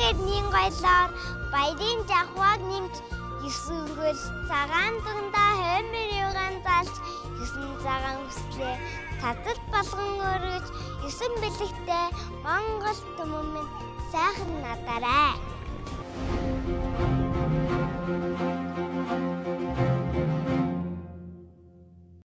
тэдний гоёлоор баярын жавхлаг нэмж 9-нгөр цагаан дундаа хоймор юугаан залж 9 цагаан хүслээ татал болгон өргөж 9 бэлэгтэй Монгол түмэн минь сайхан надараа.